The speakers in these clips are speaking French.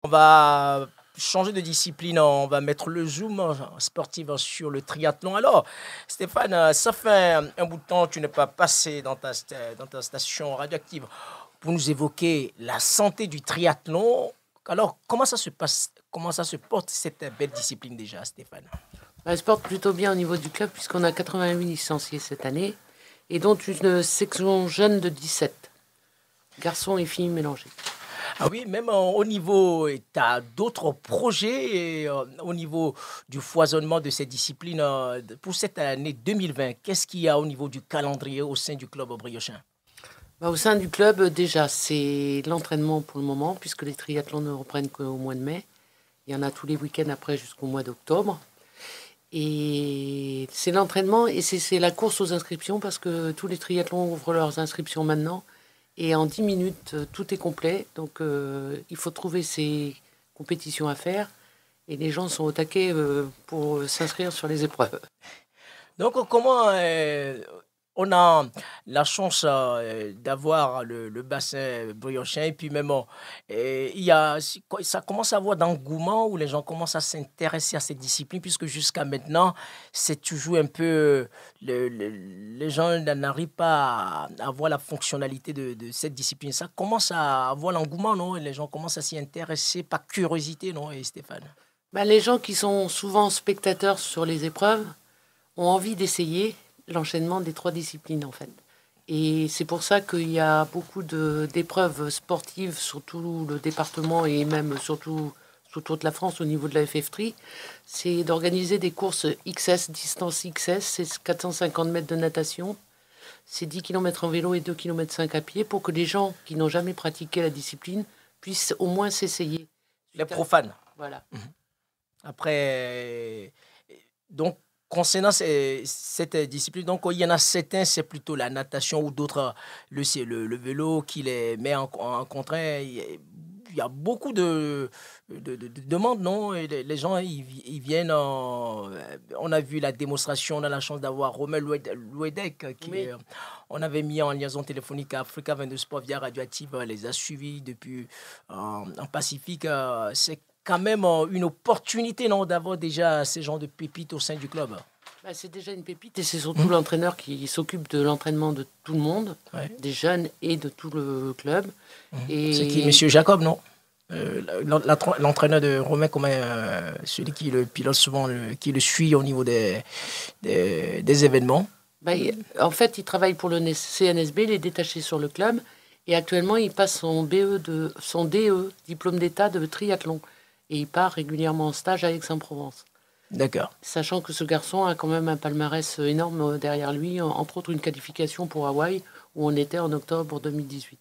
On va changer de discipline, on va mettre le zoom sportif sur le triathlon. Alors, Stéphane, ça fait un bout de temps que tu n'es pas passé dans ta station radioactive pour nous évoquer la santé du triathlon. Alors, comment ça se passe, comment ça se porte cette belle discipline déjà, Stéphane? Elle se porte plutôt bien au niveau du club puisqu'on a 88 licenciés cette année et dont une section jeune de 17, garçons et filles mélangés. Ah oui, même au niveau, tu as d'autres projets au niveau du foisonnement de ces disciplines pour cette année 2020. Qu'est-ce qu'il y a au niveau du calendrier au sein du club briochin? Au sein du club, déjà, c'est l'entraînement pour le moment puisque les triathlons ne reprennent qu'au mois de mai. Il y en a tous les week-ends après jusqu'au mois d'octobre. Et c'est l'entraînement et c'est la course aux inscriptions parce que tous les triathlons ouvrent leurs inscriptions maintenant. Et en 10 minutes, tout est complet. Donc, il faut trouver ces compétitions à faire. Et les gens sont au taquet pour s'inscrire sur les épreuves. Donc, comment on a la chance d'avoir le bassin briochin et puis même ça commence à avoir d'engouement où les gens commencent à s'intéresser à cette discipline puisque jusqu'à maintenant c'est toujours un peu les gens n'arrivent pas à voir la fonctionnalité de cette discipline. Ça commence à avoir l'engouement, non? Et les gens commencent à s'y intéresser par curiosité, non, et Stéphane? Les gens qui sont souvent spectateurs sur les épreuves ont envie d'essayer l'enchaînement des 3 disciplines en fait. Et c'est pour ça qu'il y a beaucoup d'épreuves sportives sur tout le département et même surtout sur toute la France au niveau de la FF3. C'est d'organiser des courses XS, distance XS, c'est 450 mètres de natation, c'est 10 km en vélo et 2 km 5 à pied pour que les gens qui n'ont jamais pratiqué la discipline puissent au moins s'essayer. Les profanes. Voilà. Après, donc, concernant cette discipline, donc il y en a certains, c'est plutôt la natation ou d'autres, le vélo qui les met en contraint. Il y a beaucoup de demandes, non? Et les gens, ils viennent. On a vu la démonstration, on a la chance d'avoir Romel Louedec, Oui. on avait mis en liaison téléphonique à Africa 22 Sport via Radioactive, les a suivis depuis en Pacifique. C'est quand même une opportunité, non, d'avoir déjà ces genres de pépites au sein du club. C'est déjà une pépite et c'est surtout l'entraîneur qui s'occupe de l'entraînement de tout le monde, des jeunes et de tout le club. Et c'est qui, Monsieur Jacob, non? L'entraîneur de Romain, celui qui le pilote souvent, qui le suit au niveau des événements. En fait, il travaille pour le CNSB, il est détaché sur le club. Et actuellement, il passe son DE, diplôme d'état de triathlon. Et il part régulièrement en stage à Aix-en-Provence. D'accord. Sachant que ce garçon a quand même un palmarès énorme derrière lui, entre autres une qualification pour Hawaï, où on était en octobre 2018.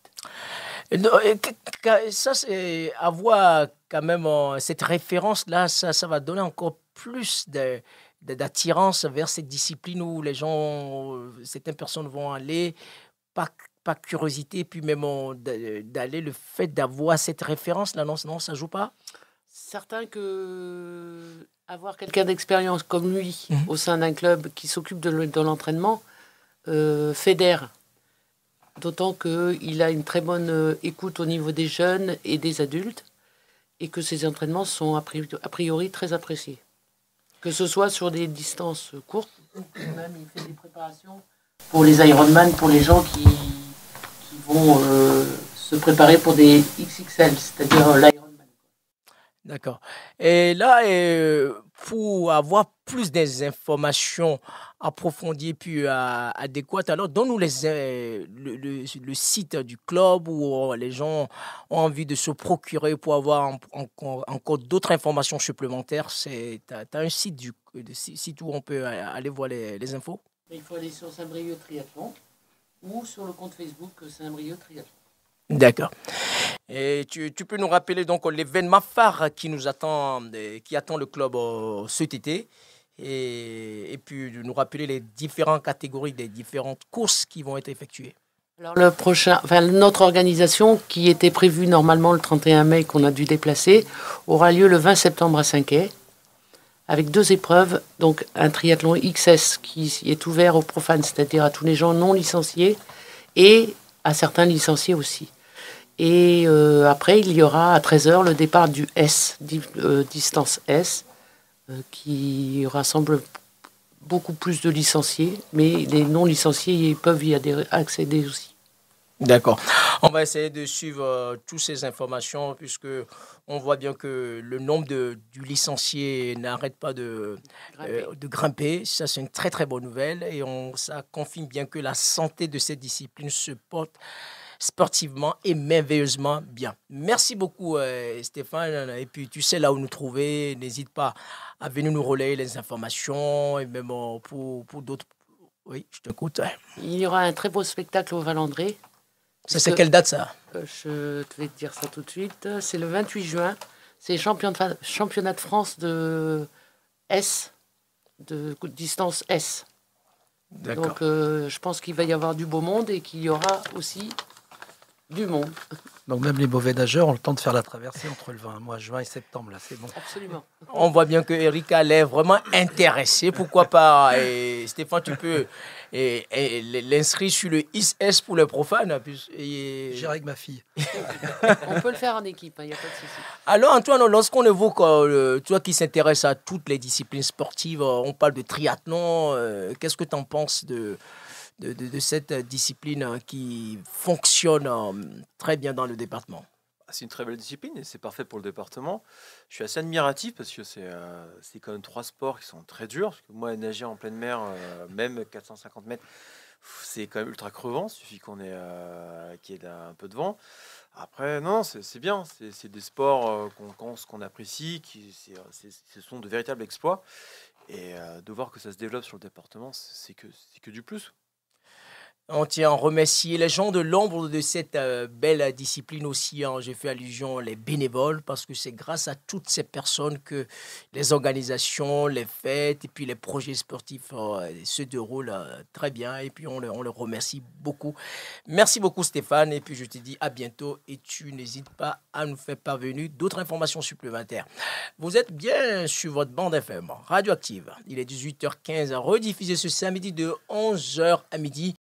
Ça, c'est avoir quand même cette référence-là, ça va donner encore plus d'attirance vers cette discipline où les gens, certaines personnes vont aller par curiosité, puis même d'aller le fait d'avoir cette référence-là, non, ça joue pas? Certain que avoir quelqu'un d'expérience comme lui au sein d'un club qui s'occupe de l'entraînement fédère. D'autant qu'il a une très bonne écoute au niveau des jeunes et des adultes et que ses entraînements sont a priori très appréciés. Que ce soit sur des distances courtes, même il fait des préparations pour les Ironman, pour les gens qui vont se préparer pour des XXL, c'est-à-dire l'Ironman. D'accord. Et là, pour avoir plus des informations approfondies puis adéquates, alors donne-nous le site du club où les gens ont envie de se procurer pour avoir encore d'autres informations supplémentaires. Tu as un site où on peut aller voir les infos? Il faut aller sur Saint-Brieuc Triathlon ou sur le compte Facebook Saint-Brieuc Triathlon. D'accord. Et tu peux nous rappeler donc l'événement phare qui attend le club cet été et puis nous rappeler les différentes catégories des différentes courses qui vont être effectuées. Alors notre organisation qui était prévue normalement le 31 mai qu'on a dû déplacer aura lieu le 20 septembre à Saint-Quay avec 2 épreuves, donc un triathlon XS qui est ouvert aux profanes, c'est-à-dire à tous les gens non licenciés et à certains licenciés aussi. Et après, il y aura à 13h le départ du S, distance S, qui rassemble beaucoup plus de licenciés, mais les non-licenciés ils peuvent y accéder aussi. D'accord. On va essayer de suivre toutes ces informations puisque on voit bien que le nombre du licencié n'arrête pas de grimper. Ça, c'est une très très bonne nouvelle et ça confirme bien que la santé de cette discipline se porte sportivement et merveilleusement bien. Merci beaucoup Stéphane. Et puis tu sais là où nous trouver. N'hésite pas à venir nous relayer les informations et même pour d'autres. Oui, je t'écoute. Il y aura un très beau spectacle au Valandré. Ça, c'est quelle date, ça? Je vais te dire ça tout de suite. C'est le 28 juin. C'est championnat de France de S, de distance S. D'accord. Donc, je pense qu'il va y avoir du beau monde et qu'il y aura aussi du monde. Donc, même les mauvais nageurs ont le temps de faire la traversée entre le mois de juin et septembre. Là, c'est bon. Absolument. On voit bien que Erika est vraiment intéressée. Pourquoi pas Stéphane, tu peux l'inscrire sur le IS pour les profanes. J'irai avec ma fille. On peut le faire en équipe, il n'y a pas de souci. Alors Antoine, lorsqu'on évoque, toi qui s'intéresse à toutes les disciplines sportives, on parle de triathlon. Qu'est-ce que tu en penses de cette discipline qui fonctionne très bien dans le département? C'est une très belle discipline et c'est parfait pour le département. Je suis assez admiratif parce que c'est quand même 3 sports qui sont très durs. Parce que moi, nager en pleine mer, même 450 mètres, c'est quand même ultra crevant. Il suffit qu'il y ait un peu de vent. Après, non, c'est bien. C'est des sports qu'on apprécie, ce sont de véritables exploits. Et de voir que ça se développe sur le département, c'est que du plus. On tient à remercier les gens de l'ombre de cette belle discipline aussi. J'ai fait allusion les bénévoles parce que c'est grâce à toutes ces personnes que les organisations, les fêtes et puis les projets sportifs se déroulent très bien. Et puis on les remercie beaucoup. Merci beaucoup Stéphane. Et puis je te dis à bientôt et tu n'hésites pas à nous faire parvenir d'autres informations supplémentaires. Vous êtes bien sur votre bande FM Radioactive. Il est 18h15 rediffusé ce samedi de 11h à midi.